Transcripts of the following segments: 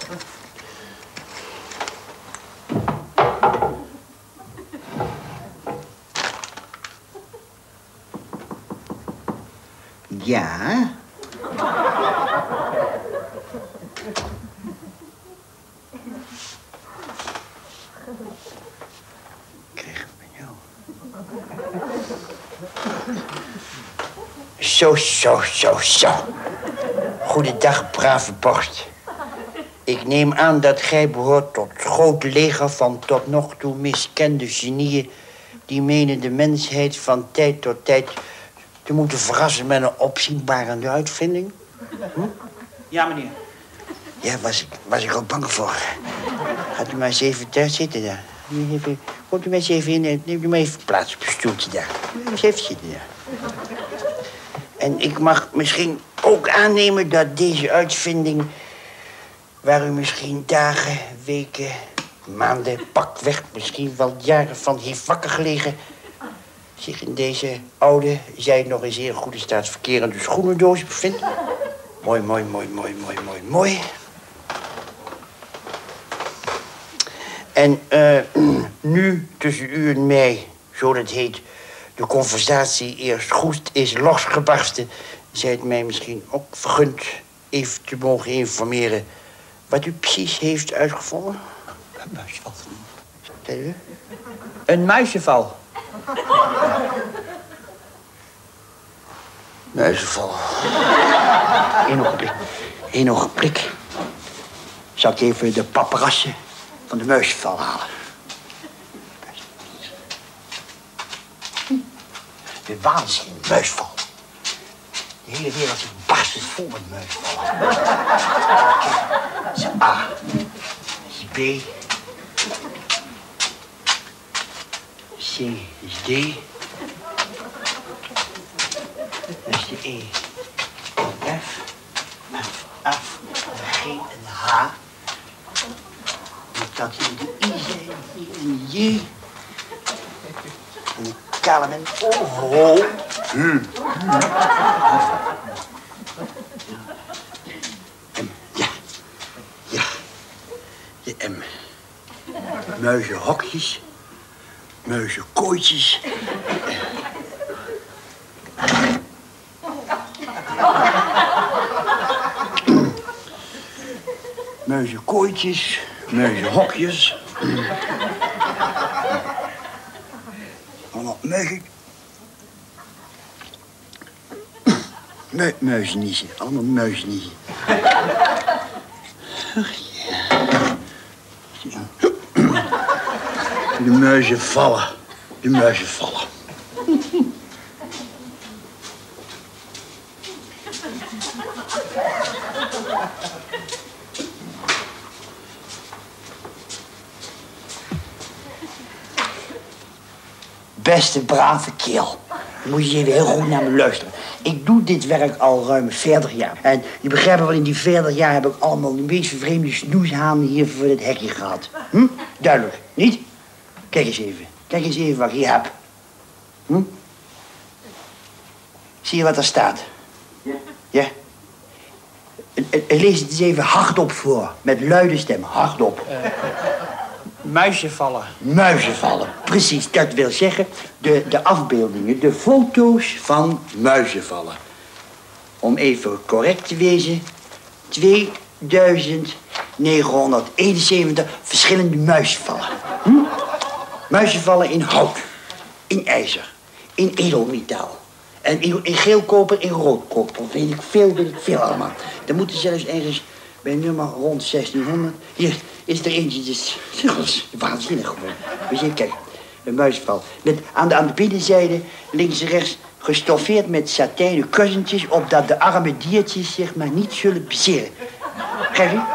Ja? Krijg ik van jou. Zo. Goedendag, brave borst. Ik neem aan dat gij behoort tot het grote leger van tot nog toe miskende genieën die menen de mensheid van tijd tot tijd te moeten verrassen met een opzienbarende uitvinding. Ja, meneer. Ja, was ik ook bang voor. Gaat u maar eens even daar zitten daar. Komt u maar eens even in en neem u maar even plaats op een stoeltje daar. Eens even zitten daar. En ik mag misschien ook aannemen dat deze uitvinding, waar u misschien dagen, weken, maanden, pakweg misschien wel jaren van heeft wakker gelegen, zich in deze oude, zij nog in zeer goede staat verkerende schoenendoos bevindt. Mooi. En nu tussen u en mij, zo dat heet, de conversatie eerst goed is losgebarsten, zij het mij misschien ook vergund even te mogen informeren wat u precies heeft uitgevonden. Een muisval. Zei u? Een muizenval. Muizenval. Eén ogenblik. Zal ik even de paparassen van de muizenval halen. De waanzin, muisval. De hele wereld is barstens vol met muisvallen. Dat is A. Dat is B. C is D. Dat is de E. F. G en H. Moet dat hier de I zijn, hier en J. En de K en O. M. Ja. De M. Muizenhokjes. Muizenkooitjes. Muizenkooitjes, muizenhokjes. Allemaal muizenniezen. Allemaal muizenniezen. De muizen vallen. Beste brave kerel, moet je even heel goed naar me luisteren. Ik doe dit werk al ruim 40 jaar. En je begrijpt wel, in die 40 jaar heb ik allemaal de meest vreemde snoeshanen hier voor dit hekje gehad. Duidelijk, niet? Kijk eens even wat ik hier heb. Zie je wat er staat? Ja? Lees het eens even hardop voor, met luide stem, hardop. Muizenvallen, precies. Dat wil zeggen, de afbeeldingen, de foto's van muizenvallen. Om even correct te wezen, 2971 verschillende muizenvallen. Muizenvallen in hout, in ijzer, in edelmetaal. En in geelkoper, in roodkoper, weet ik veel allemaal. Er moeten zelfs ergens bij nummer rond 1600... Hier is er eentje, dus waanzinnig gewoon. Dus hier, kijk, een muizenval. Met aan de binnenzijde, links en rechts, gestoffeerd met satijnen kussentjes, opdat de arme diertjes zich maar niet zullen bezeren. Krijg u?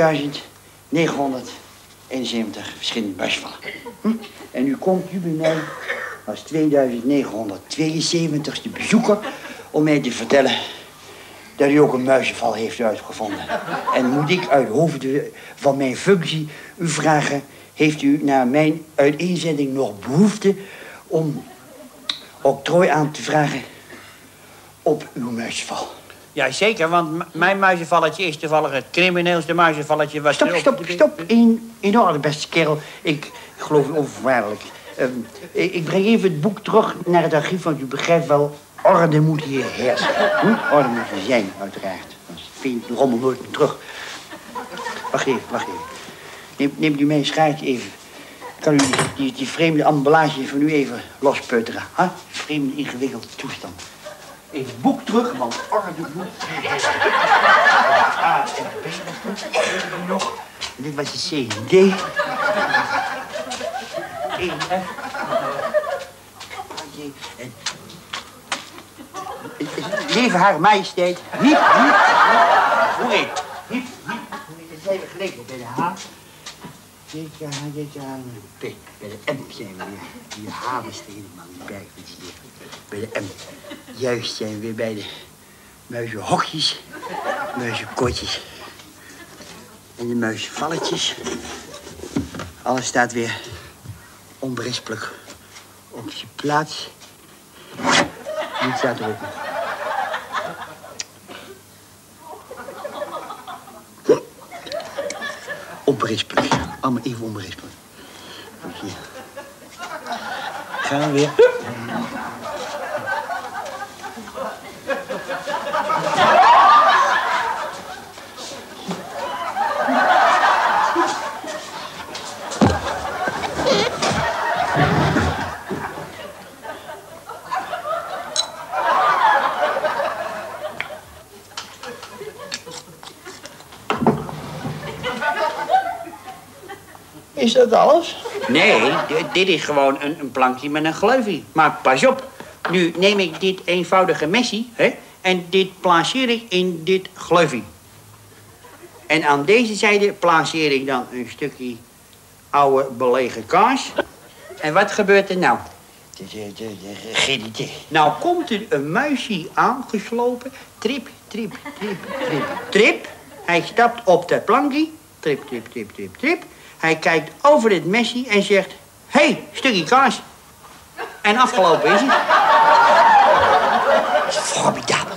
2971 verschillende muizenvallen. En nu komt u bij mij als 2972ste bezoeker om mij te vertellen dat u ook een muizenval heeft uitgevonden. En moet ik uit hoofde van mijn functie u vragen, heeft u na mijn uiteenzetting nog behoefte om octrooi aan te vragen op uw muizenval? Ja, zeker, want mijn muizenvalletje is toevallig het crimineelste muizenvalletje wat er op... Stop. In orde, beste kerel. Ik geloof u onvoorwaardelijk. Ik breng even het boek terug naar het archief, want u begrijpt wel, orde moet hier heersen. Orde moet er zijn, uiteraard. Anders vind je de rommel nooit meer terug. Wacht even. Neemt u mijn schaartje even. Kan u die vreemde emballage van u even lospeuteren? Huh? Vreemde, ingewikkelde toestand. Even het boek terug, want orde moet heersen. A en B nog. Dit was de C en D. E, F. Leven haar majesteit. Hiep. Hoe heet? Hiep. Dan zijn we gelegen bij de H. Dit jaar, P. Bij de M zijn we weer. Die H is er helemaal niet bij. Bij de M. Juist zijn we weer bij de muizenhokjes, muizenkotjes en de muizenvalletjes. Alles staat weer onberispelijk op zijn plaats. Dit staat er ook nog. Onberispelijk. Allemaal even onberispelijk. Dus hier. Gaan we weer. Is dat alles? Nee, dit is gewoon een plankje met een gleufje. Maar pas op, nu neem ik dit eenvoudige messie, hè, en dit placeer ik in dit gleufje. En aan deze zijde placeer ik dan een stukje oude belegen kaas. En wat gebeurt er nou? Geen idee. Nou komt er een muisje aangeslopen. Trip. Hij stapt op dat plankje. Trip. Hij kijkt over het messie en zegt... Hé, stukje kaas. En afgelopen is het. Formidabel.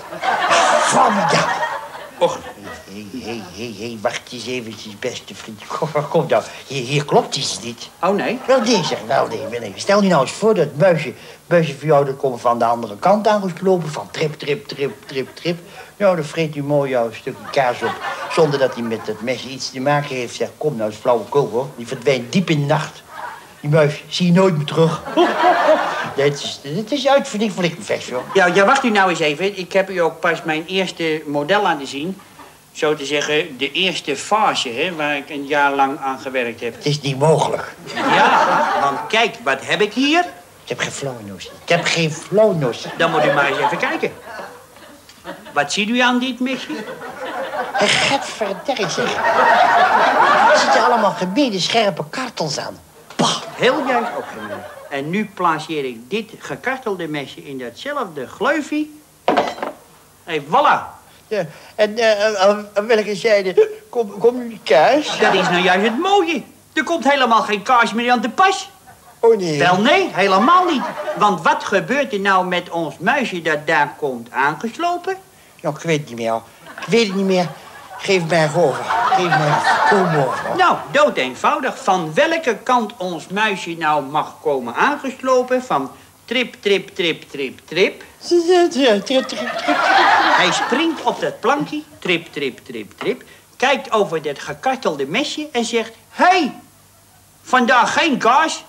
Och. Hé, wacht eens eventjes, beste vriend. Kom nou, hier klopt iets niet. Oh, nee? Wel nee. Stel je nou eens voor dat muisje voor jou dat komt van de andere kant aangeslopen. Van trip. Nou, dan vreet u mooi jouw stukje kaas op. Zonder dat hij met dat mesje iets te maken heeft. Zeg, kom nou, is flauwekul hoor. Die verdwijnt diep in de nacht. Die muis zie je nooit meer terug. Het is uitvinding van ik bevest, joh. Ja, wacht u nou eens even. Ik heb u ook pas mijn eerste model laten zien. Zo te zeggen, de eerste fase, hè, waar ik een jaar lang aan gewerkt heb. Het is niet mogelijk. Ja, want kijk, wat heb ik hier? Ik heb geen flauwnoos. Dan moet u maar eens even kijken. Wat ziet u aan dit mesje? Hij gaat verderrie, zeg. Er zitten allemaal gemene scherpe kartels aan. Bah. Heel juist opgenomen. En nu placeer ik dit gekartelde mesje in datzelfde gleufje. Hé, voilà. Ja, en aan welke zijde komt nu die kaas? Dat is nou juist het mooie. Er komt helemaal geen kaas meer aan te pas. Oh nee. Wel nee, helemaal niet. Want wat gebeurt er nou met ons muisje dat daar komt aangeslopen? Ja, ik weet het niet meer. Geef mij over. Kom over. Nou, dood eenvoudig. Van welke kant ons muisje nou mag komen aangeslopen? Van trip. Hij springt op dat plankje. Trip. Kijkt over dat gekartelde mesje en zegt... Hé, vandaag geen kaas.